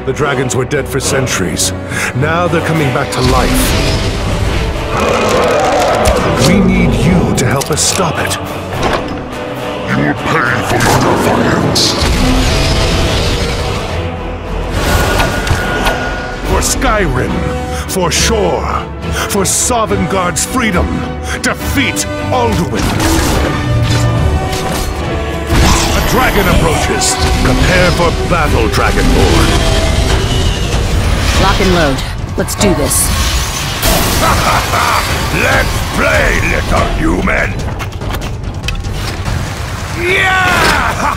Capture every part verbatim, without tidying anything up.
The dragons were dead for centuries. Now they're coming back to life. We need you to help us stop it. You will pay for your defiance. For Skyrim, for Shore, for Sovngarde's freedom, defeat Alduin. A dragon approaches. Prepare for battle, Dragonborn. Lock and load. Let's do this. Let's play, little human! Yeah!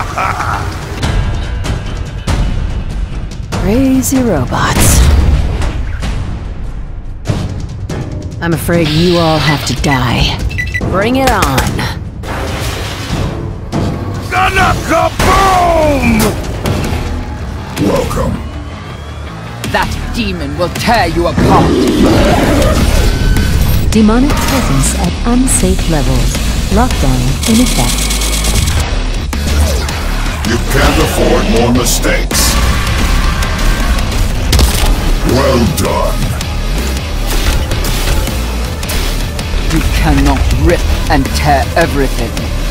Crazy robots. I'm afraid you all have to die. Bring it on. Gonna kaboom! Welcome. That demon will tear you apart. Demonic presence at unsafe levels. Lockdown in effect. You can't afford more mistakes. Well done. You cannot rip and tear everything.